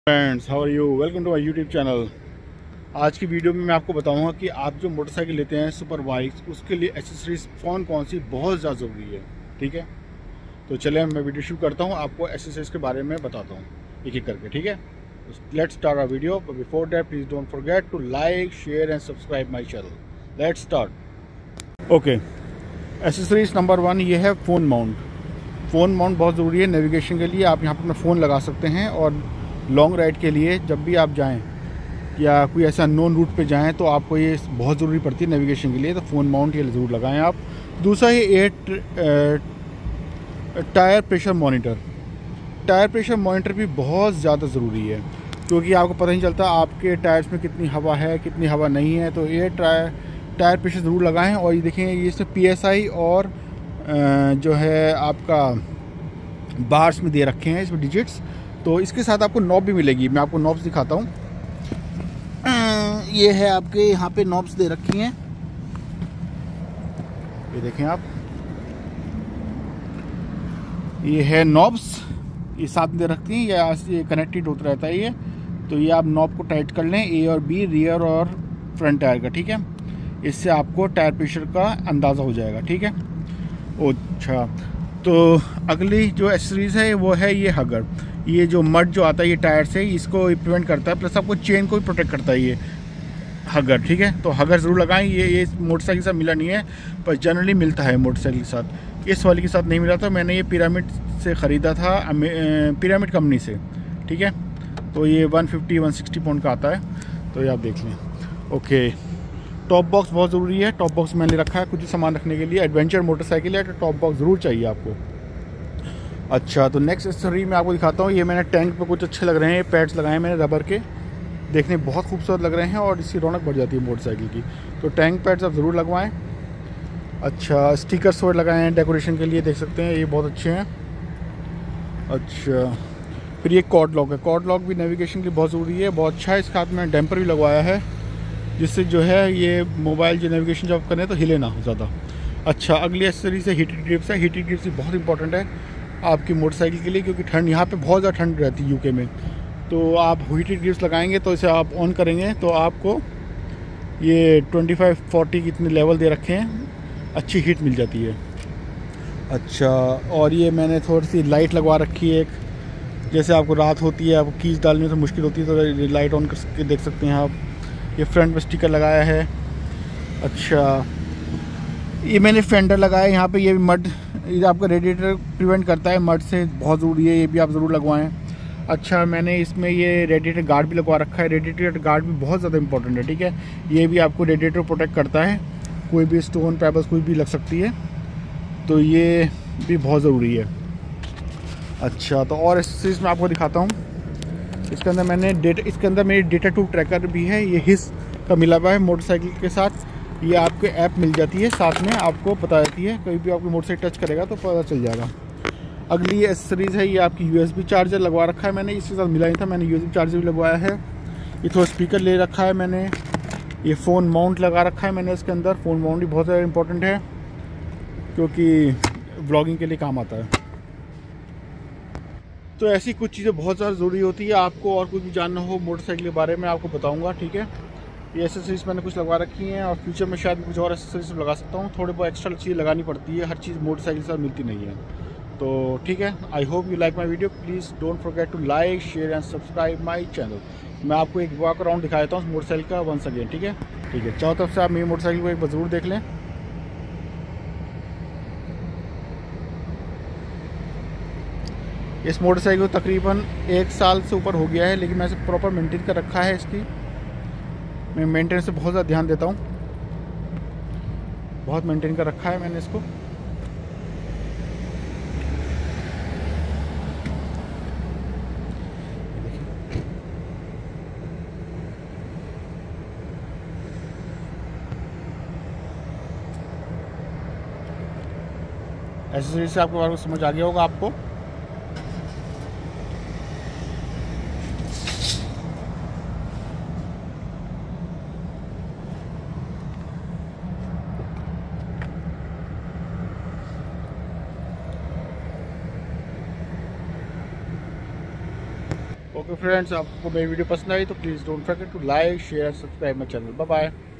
Friends, how are you? Welcome to my YouTube channel. आज की video में मैं आपको बताऊंगा कि आप जो मोटरसाइकिल लेते हैं सुपर बाइक्स, उसके लिए एसेसरीज कौन सी बहुत ज़्यादा ज़रूरी है। ठीक है, तो चले मैं वीडियो शुरू करता हूं, आपको एसेसरीज के बारे में बताता हूं एक एक करके। ठीक है, let's start our video. But before that please don't forget to like, share and subscribe my channel. Let's start. Okay, accessories number 1 ये है फ़ोन माउंट। फ़ोन माउंट बहुत ज़रूरी है नेविगेशन के लिए। आप यहाँ पर अपना फ़ोन लगा सकते हैं और लॉन्ग राइड के लिए जब भी आप जाएं या कोई ऐसा नॉन रूट पे जाएं तो आपको ये बहुत ज़रूरी पड़ती है नेविगेशन के लिए, तो फ़ोन माउंट ये ज़रूर लगाएं आप। दूसरा ये tyre pressure monitor. Tyre pressure monitor भी बहुत ज़्यादा ज़रूरी है क्योंकि आपको पता नहीं चलता आपके टायर्स में कितनी हवा है कितनी हवा नहीं है, तो ये टायर प्रेशर ज़रूर लगाएं। और ये देखें, ये इसमें PSI और जो है आपका बार्स में दे रखे हैं इसमें डिजिट्स। तो इसके साथ आपको नॉब भी मिलेगी, मैं आपको नॉब्स दिखाता हूँ। ये है आपके यहाँ पे नॉब्स दे रखी हैं, ये देखें आप, ये है नॉब्स, ये साथ में दे रखती हैं, ये कनेक्टेड होता रहता है ये। तो ये आप नॉब को टाइट कर लें, A और B, रियर और फ्रंट टायर का। ठीक है, इससे आपको टायर प्रेशर का अंदाज़ा हो जाएगा। ठीक है, अच्छा, तो अगली जो एक्सेसरीज है वो है ये हगर। ये जो मड जो आता है ये टायर से, इसको प्रिवेंट करता है, प्लस आपको चेन को भी प्रोटेक्ट करता है ये हगर। ठीक है, तो हगर ज़रूर लगाएं। ये मोटरसाइकिल के साथ मिला नहीं है, पर जनरली मिलता है मोटरसाइकिल के साथ। इस वाले के साथ नहीं मिला था, मैंने ये पिरामिड से ख़रीदा था, पिरामिड कंपनी से। ठीक है, तो ये 150-160 पाउंड का आता है, तो ये आप देख लें। ओके, टॉप बॉक्स बहुत ज़रूरी है। टॉप बॉक्स मैंने रखा है कुछ भी सामान रखने के लिए। एडवेंचर मोटरसाइकिल है तो टॉप बॉक्स ज़रूर चाहिए आपको। अच्छा, तो नेक्स्ट एक्सेसरी मैं आपको दिखाता हूँ। ये मैंने टैंक पे कुछ अच्छे लग रहे हैं, पैड्स लगाए हैं मैंने रबर के, देखने बहुत खूबसूरत लग रहे हैं और इसकी रौनक बढ़ जाती है मोटरसाइकिल की। तो टैंक पैड्स आप ज़रूर लगवाएं। अच्छा, स्टिकर्स वगैरह लगाए हैं डेकोरेशन के लिए, देख सकते हैं, ये बहुत अच्छे हैं। अच्छा, फिर ये कॉर्ड लॉक है। कॉर्ड लॉक भी नेविगेशन के लिए बहुत ज़रूरी है, बहुत अच्छा है। इसके हाथ में डैम्पर भी लगवाया है जिससे जो है ये मोबाइल जो नेविगेशन जब करें तो हिले ना ज़्यादा। अच्छा, अगली एक्सेसरी से हीटेड ग्रिप्स है। हीटेड ग्रिप्स भी बहुत इंपॉर्टेंट है आपकी मोटरसाइकिल के लिए, क्योंकि ठंड यहाँ पे बहुत ज़्यादा ठंड रहती है यूके में। तो आप हीटेड ग्रिप्स लगाएंगे तो इसे आप ऑन करेंगे तो आपको ये 25-40 कितने लेवल दे रखे हैं, अच्छी हीट मिल जाती है। अच्छा, और ये मैंने थोड़ी सी लाइट लगवा रखी है एक, जैसे आपको रात होती है, आपको कीज डालने में तो मुश्किल होती है, तो लाइट ऑन करके देख सकते हैं आप। ये फ्रंट में स्टिकर लगाया है। अच्छा, ये मैंने फेंडर लगाया है यहाँ पे, ये मड, ये आपका रेडिएटर प्रिवेंट करता है मड से, बहुत ज़रूरी है, ये भी आप ज़रूर लगवाएं। अच्छा, मैंने इसमें ये रेडिएटर गार्ड भी लगवा रखा है। रेडिएटर गार्ड भी बहुत ज़्यादा इंपॉर्टेंट है। ठीक है, ये भी आपको रेडिएटर प्रोटेक्ट करता है, कोई भी स्टोन पेबल्स कोई भी लग सकती है, तो ये भी बहुत ज़रूरी है। अच्छा, तो और इस चीज़ मैं आपको दिखाता हूँ। इसके अंदर मैंने इसके अंदर मेरी डेटा टू ट्रैकर भी है, ये हिस का मिला हुआ है मोटरसाइकिल के साथ। ये आपको ऐप मिल जाती है, साथ में आपको बता देती है, कहीं भी आपकी मोटरसाइकिल टच करेगा तो पता चल जाएगा। अगली एक्सेसरीज है, ये आपकी USB चार्जर लगवा रखा है मैंने, इसके साथ मिला नहीं था, मैंने USB चार्जर भी लगवाया है। ये थोड़ा स्पीकर ले रखा है मैंने। ये फ़ोन माउंट लगा रखा है मैंने इसके अंदर। फ़ोन माउंट भी बहुत ज़्यादा इंपॉर्टेंट है क्योंकि व्लॉगिंग के लिए काम आता है। तो ऐसी कुछ चीज़ें बहुत ज़्यादा ज़रूरी होती है। आपको और कुछ भी जानना हो मोटरसाइकिल के बारे में आपको बताऊँगा। ठीक है, ये एसेसरीज मैंने कुछ लगवा रखी हैं और फ्यूचर में शायद कुछ और एसेसरीज लगा सकता हूँ। थोड़े बहुत एक्स्ट्रा चीज़ लगानी पड़ती है, हर चीज़ मोटरसाइकिल से मिलती नहीं है। तो ठीक है, I hope you like my video. Please don't forget to like, share and subscribe my channel. मैं आपको एक वॉक अराउंड दिखा देता हूँ मोटरसाइकिल का वंस अगेन। ठीक है, ठीक है, चारों तरफ से आप मेरी मोटरसाइकिल को एक बार ज़रूर देख लें। इस मोटरसाइकिल को तकरीबन 1 साल से ऊपर हो गया है, लेकिन मैं इसे प्रॉपर मेंटेन कर रखा है। इसकी मैं मेंटेनेंस से बहुत ज़्यादा ध्यान देता हूँ, बहुत मेंटेन कर रखा है मैंने इसको। एसेसरीज से आपको बारे में समझ आ गया होगा आपको। ओके तो फ्रेंड्स, आपको मेरी वीडियो पसंद आई तो please don't forget to like share subscribe my channel. Bye bye.